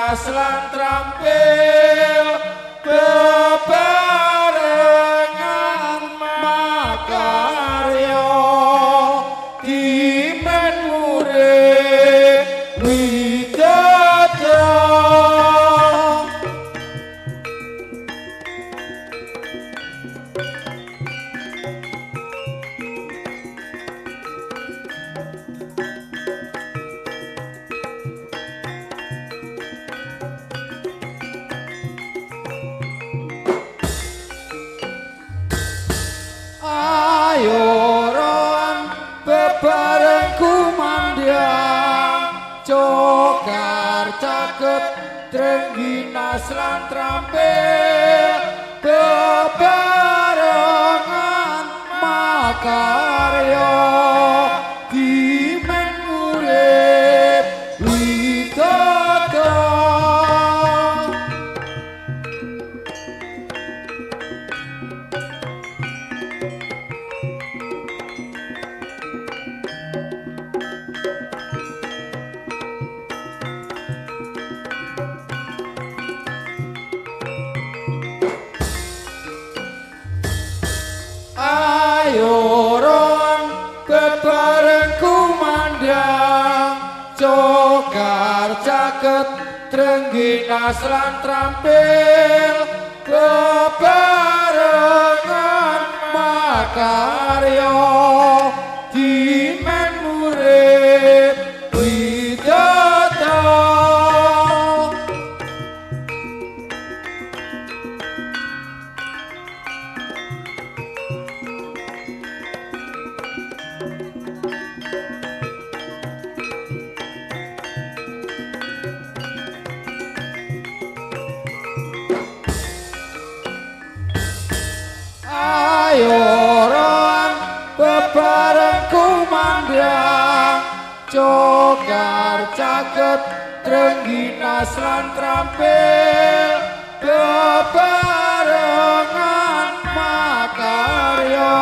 dinas lan trampil bebarengan makarya dimen murid widodara. Ayoron bebareng kumandang cokar caket trengginas lan trampil bebarengan makarya dimen murid widodara. Ayoron bebareng kumandang cokar caket trengginas lan trampil bebarengan makarya dimen murid widodara. Ayoron bebareng kumandang cokar caket trengginas lan trampil bebarengan makarya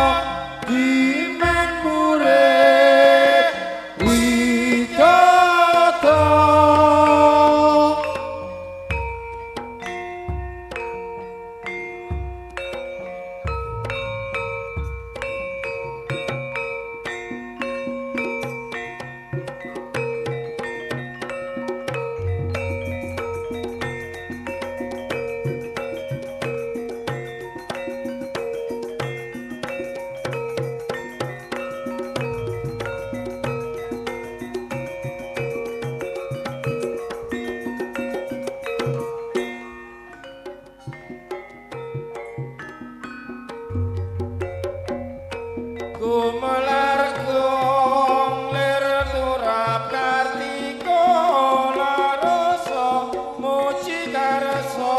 dimen murid widodara. Gumelar gong lir turap kartika larasa muji karsa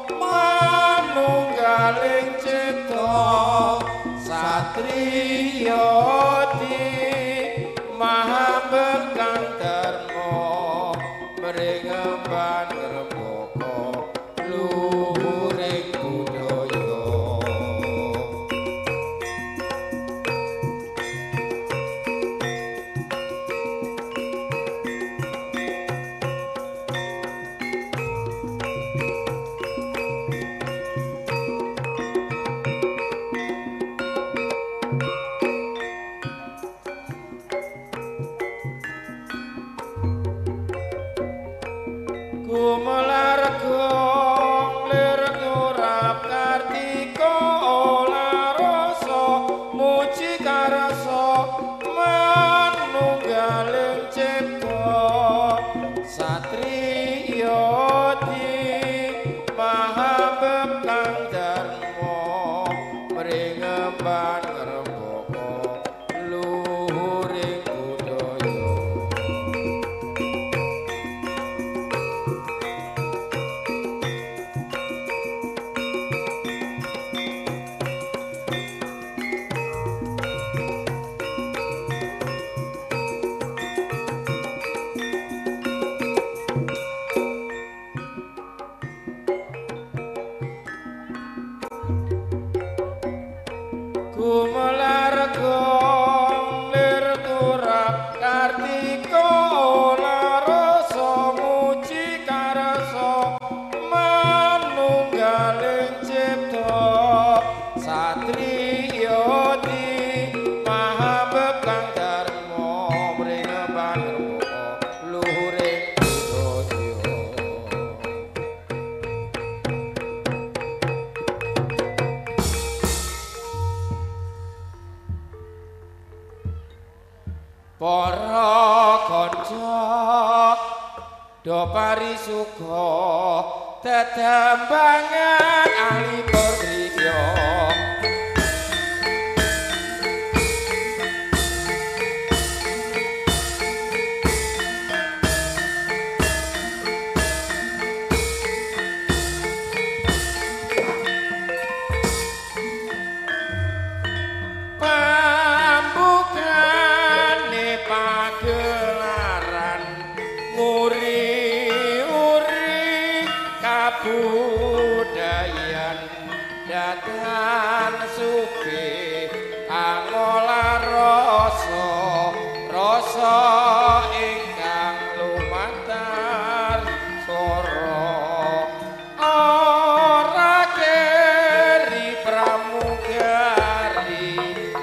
manunggaling cipta satriya di maha bekang dharma mringemban rembaka luhuring budaya. Gumelar gong lir turap kartika larasa muji karsa manunggaling cipta satriya di maha bekang dharma mringemban rembaka luhuring budaya. Gumelar gong lir turap kartika larasa muji karsa Triyodi maha bekang dharma mring panerba luhuring sedaya para kanca do parisuga tetembungan ahli purya pambukane pagelaran nguri-uri kabudayan datan sugih angola rasa ingkang lumantar swara ora keri pramugari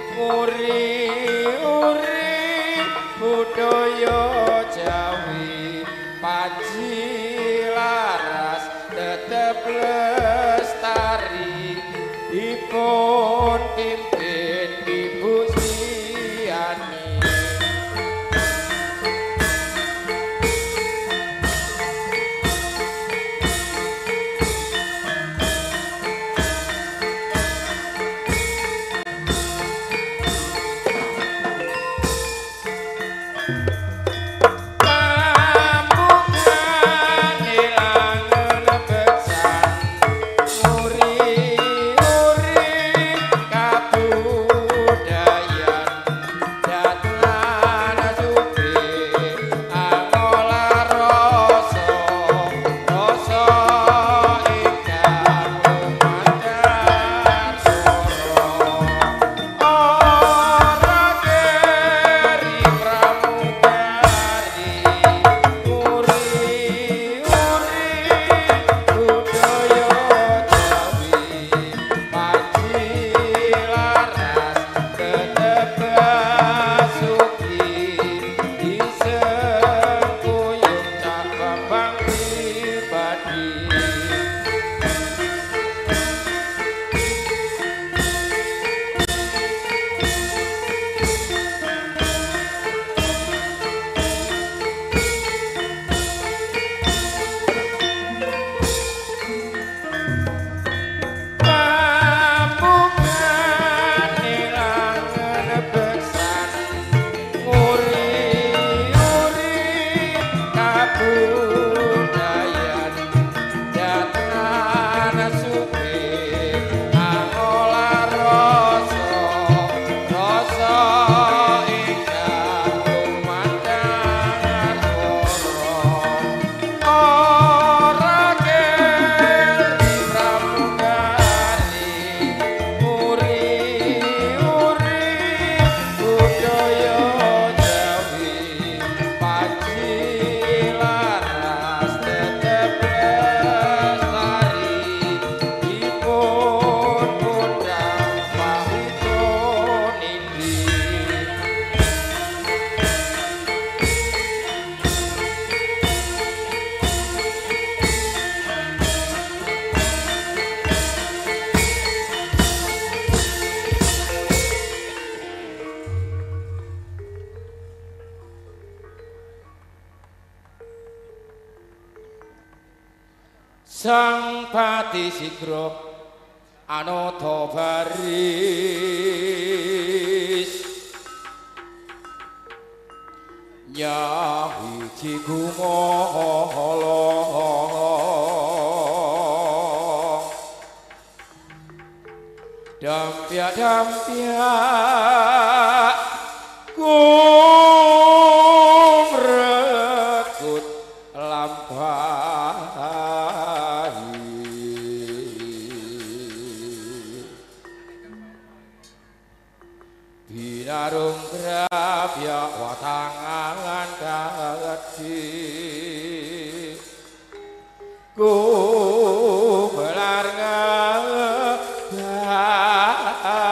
nguri-uri budaya Jawi panji laras tetep lestari dipun pimpin Ibu Sriani Sang Pati Sigra anata baris nyawiji gumala dampya kumrekut lampahi binarung grabya watangan kagedi ku belar ngabah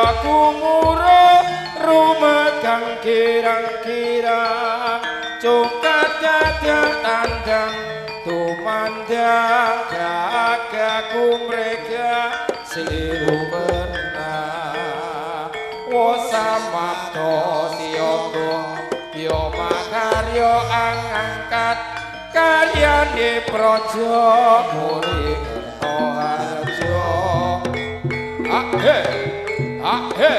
kumurung rumegang kirang-kirang cungkat dadang tandang tumandang gagaku mereka siru pernah wasamapto tiyogo yo makaryo angkat kalian di projo muri kerto harjo ahe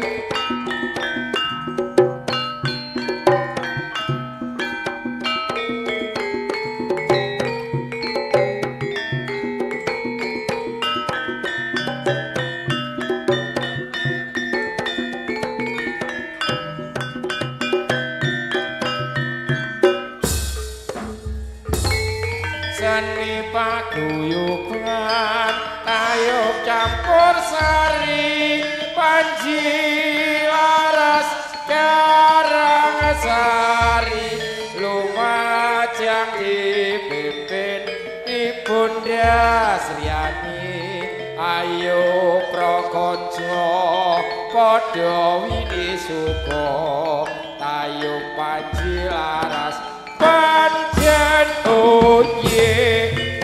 seni paguyuban ayo campur sari panji laras karang sari lumajang dipimpin ibunda Sriani ayo prakonco padha wini suko ayo panji laras panjen oye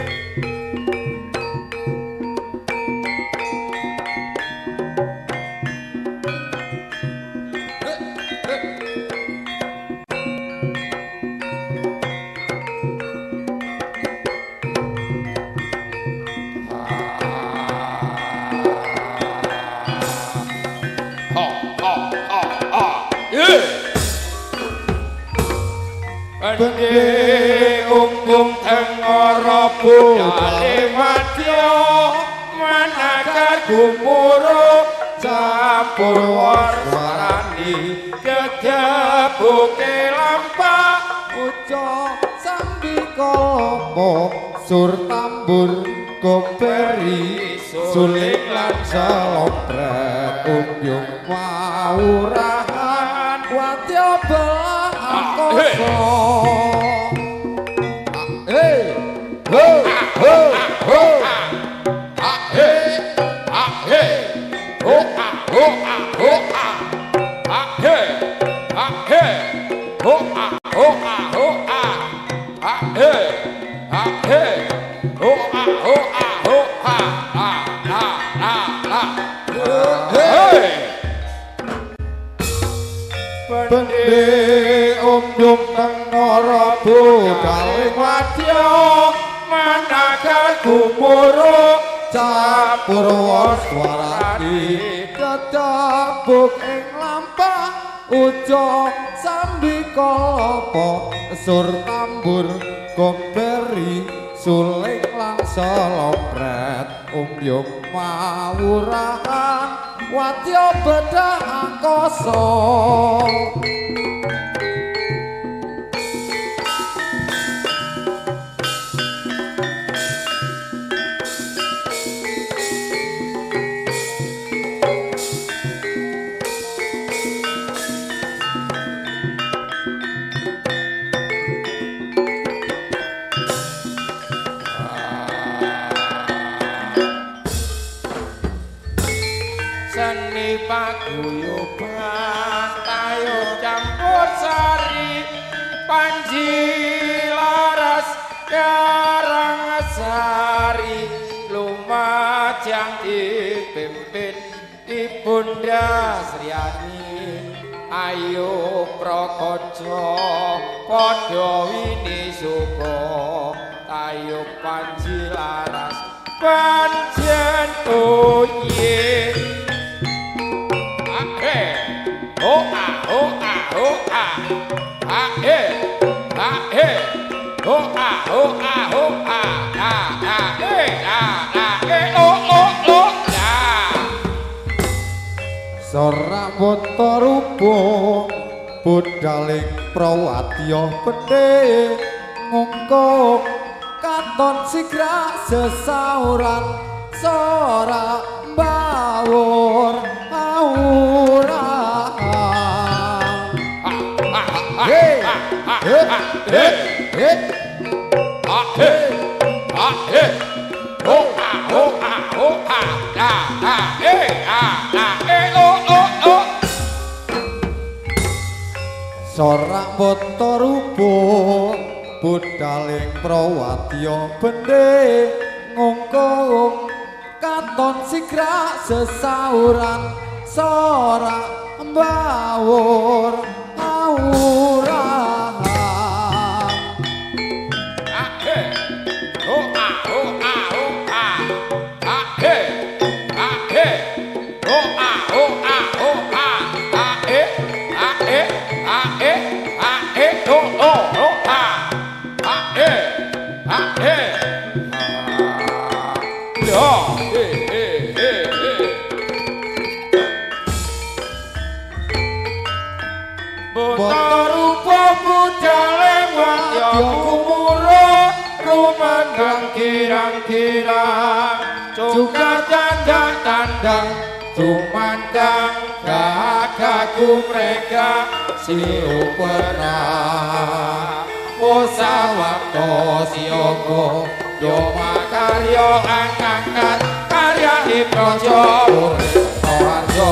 Bende unggung tengara budale madya manakar gumuruk campur warani kedabuke lampah uca sambika lopo sur tambur koperi suling lan salopret umbyung mawurahan wadya belah angkasa Bende umbyung tengara budal wadya manakar gumuruk campur waswarani kedabuk ing lampah uca sambika lopo sur tambur komperi suling lang salopret umbyung mawurahan wadya bedah angkasa seni paguyuban ayo campur sari panji laras karang sari lumajang dipimpin ibunda Sriani ayo prakonco padha wini suko ayo panji laras panjen oye Sorawata rupa budaling prawadya bedhe ngungkung katon sigra sesauran sora bawur aurahan sorak boto rupo budaling prawadya bendhe ngungkung katon sigra sesauran sorak mbawur aurahan ahe oh ah oh ah oh ah ahe ahe oh ah oh ah oh ah ahe ahe ahe ahe oh oh oh ah ahe ahe yo Botarupa budaleng wadya kumurah rumandang kirang-kirang juga tandang-tandang tumandang gagaku mereka si upera posawakto siyogo yoma karyo angkat karya hipnojo urip harjo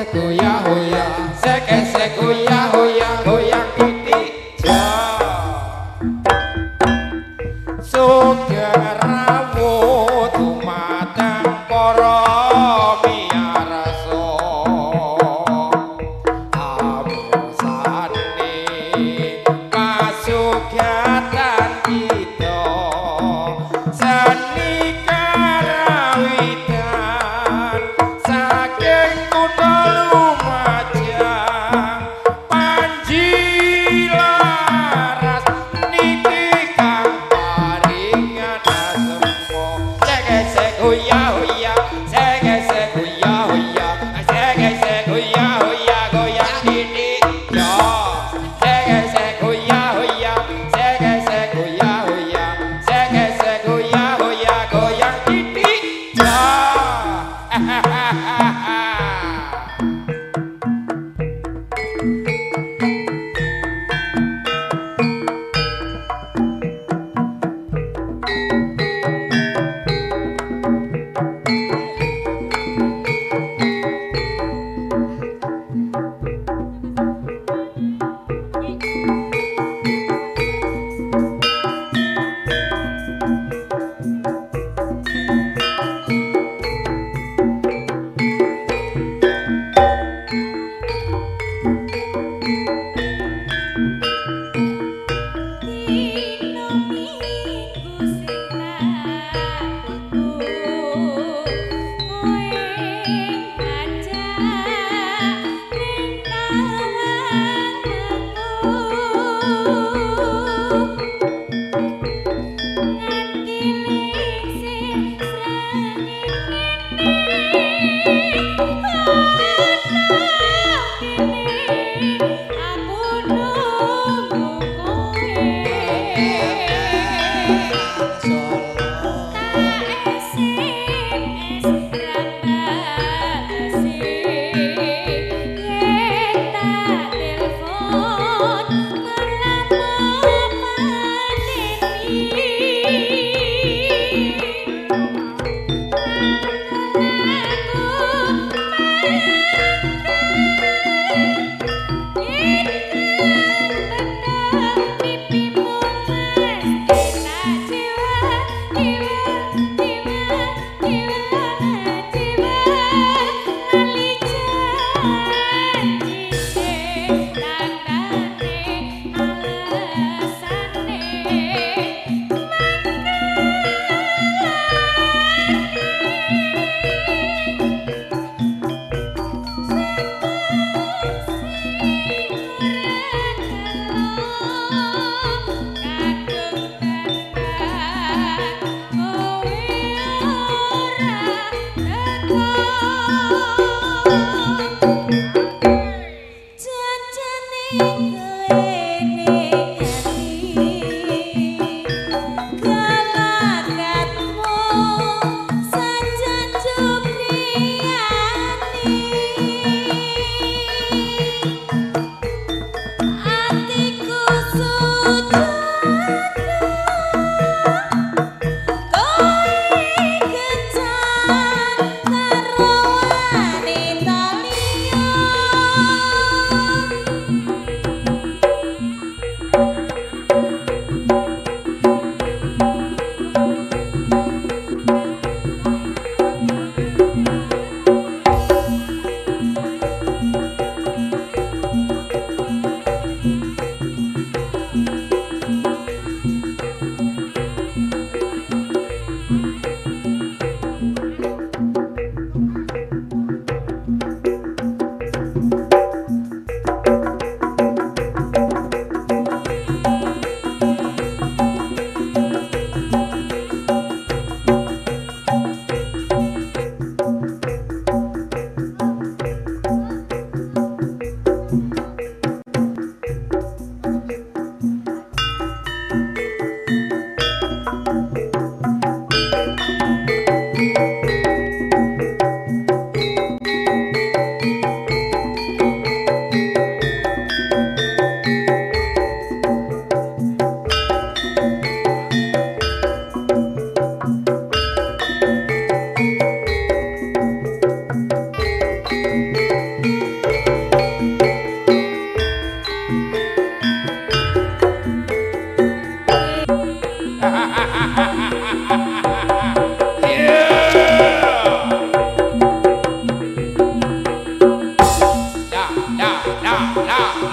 goyang goyang sek esek goyang goyang goyang titik sugeng rawuh dumateng para miyarsa amirsani kasugatan kita seni karawitan saking kutha Lumajang Panji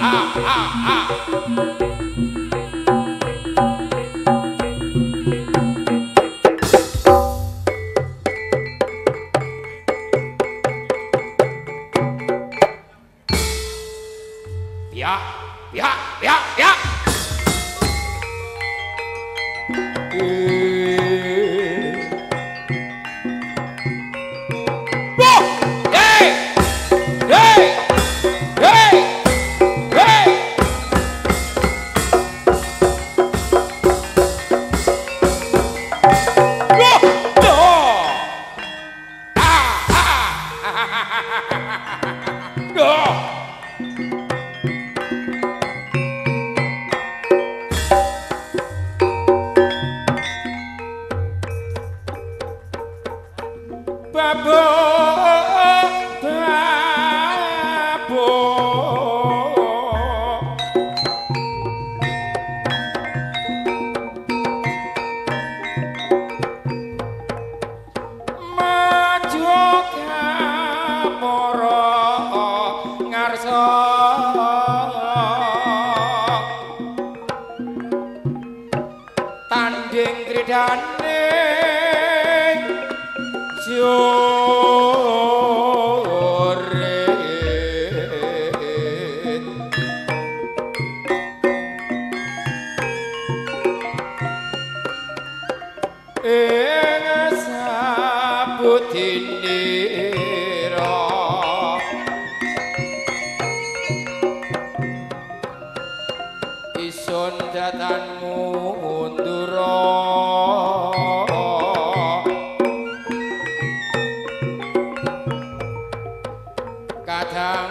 Ya, ya, ya, ya. Tanding kridane joret ing sabutinira isun datanmu mundura kadang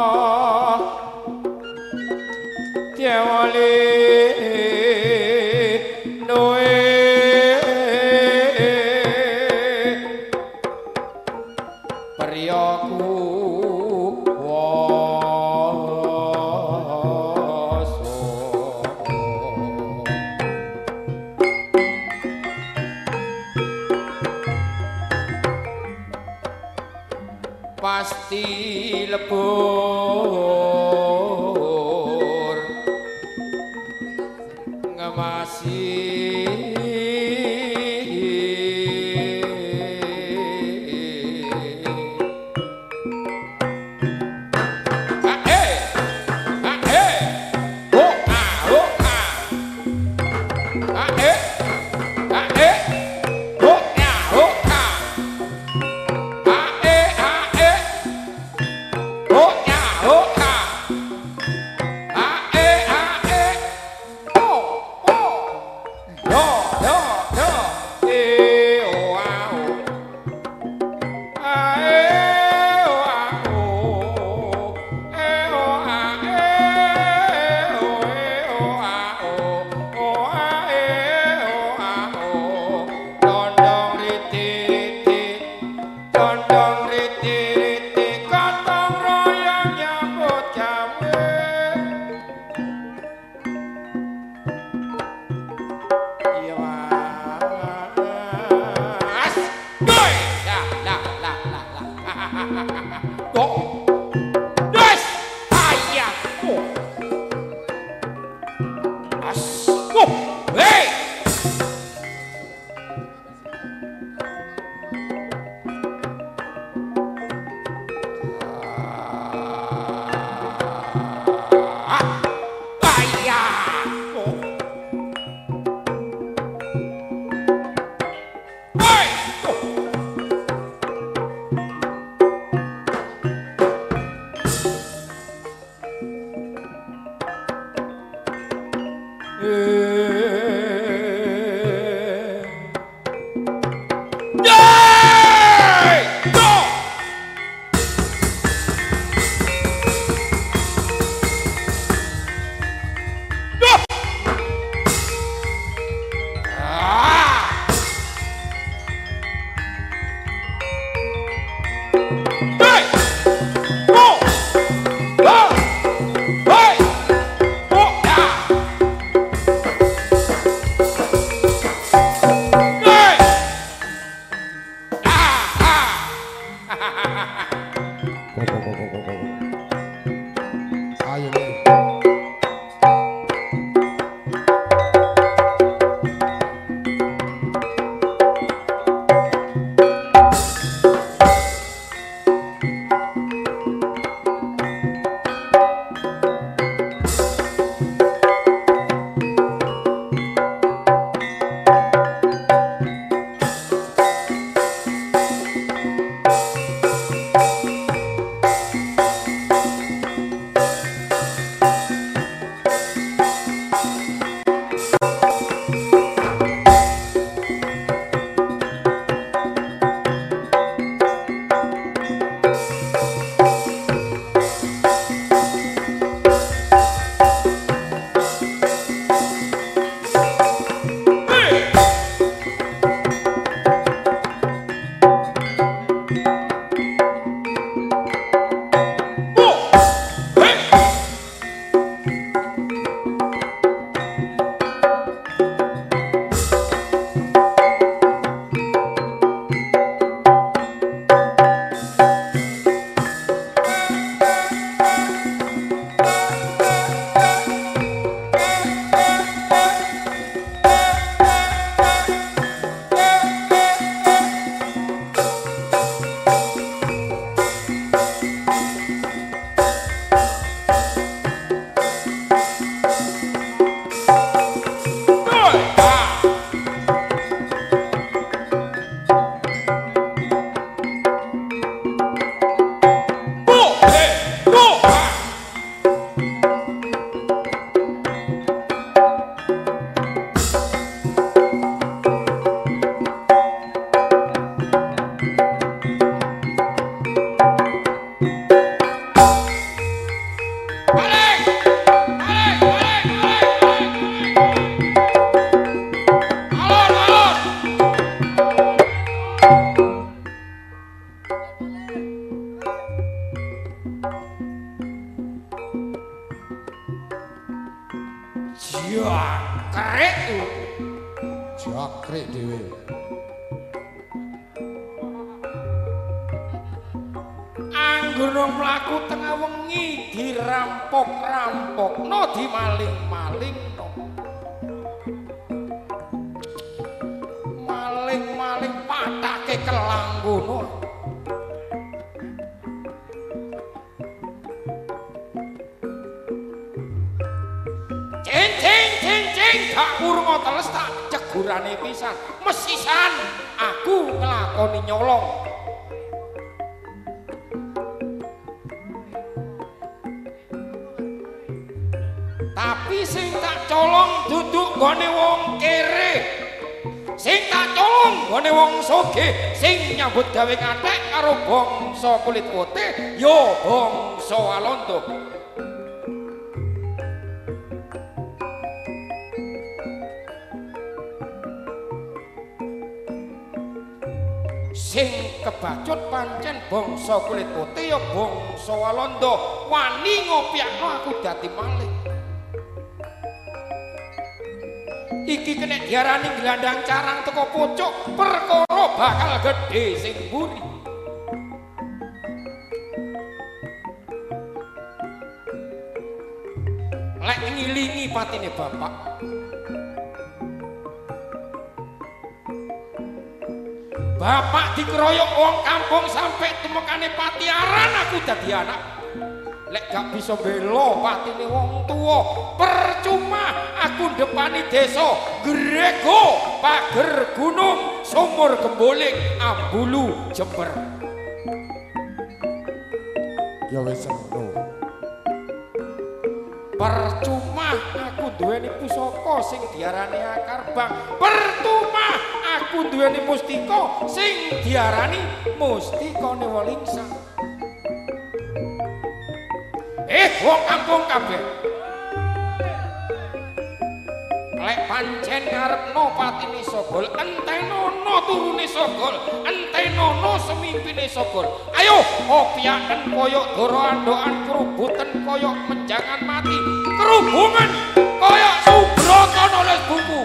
tiawali noe priyaku pasti lebur ngemasi Ayo. Jakrek. Jakrek dhewe. Anggono mlaku tengah wengi dirampok-rampokno dimaling-malingno. Maling-maling patake kelanggono. Cing gak urung teles tak cegurane pisan. Mesisan aku nglakoni nyolong. Tapi sing tak colong duduk gone wong kere. Sing tak colong gone wong sugih sing nyambut gawe ngathek karo bangsa kulit putih ya bangsa Walanda. Sing kebacut pancen bangsa kulit putih ya bangsa Walanda. Wani ngopiakno aku dadi maling. Iki kena diarani gelandang carang teko pucuk perkara bakal gedhe sing mburi. Lek ngilingi patine bapak. Bapak dikeroyok wong kampung sampai temekane patiaran aku dadi anak. Lek gak bisa bela patine wong tua, percuma aku depani desa Grego, Pager Gunung, Sumur Gemboling, Ambulu, Jember. Ya wis ngono. Percuma aku duweni pusaka sing diarani akar bang. Percuma aku duweni mustika sing diarani mustikane Walingsa. Wong kampung kabeh. Lek pancen ngarepno patine Sogol, entenono turune Sogol, entenono semimpine Sogol. Ayo opyaken koyok doro andokan, kerubuten koyok menjangan mati, kerubungan koyok Subroto nulis buku.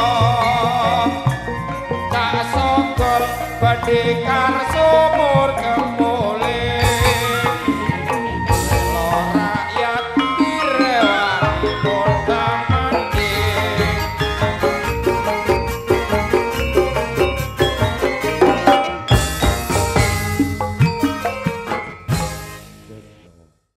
Bandikar sumur